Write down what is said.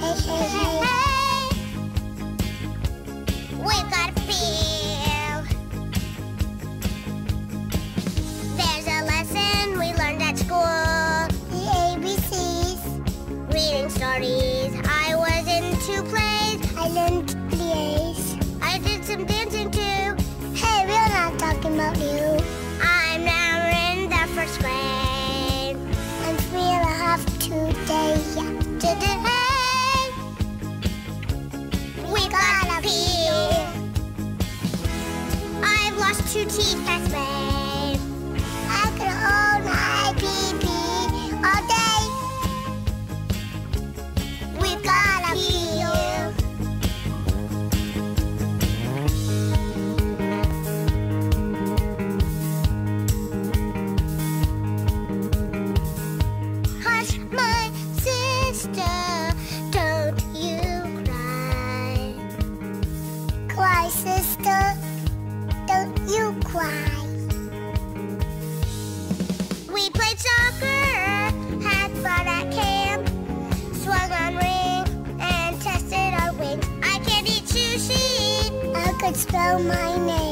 hey. We've got a feel. There's a lesson we learned at school. The ABCs. Reading stories. I was in 2 plays. I learned plays. I did some dancing too. Hey, we're not talking about you. I'm now in the 1st grade. I'm 3.5 today, yeah. Today, we gotta pee. I've lost 2 teeth past May. I could hold my pee-pee all day. We've gotta pee. Hush, my sister, don't you cry. Cry, sister, don't you cry. We played soccer, had fun at camp, swung on ring, and tested our wings. I can't eat sushi. I could spell my name.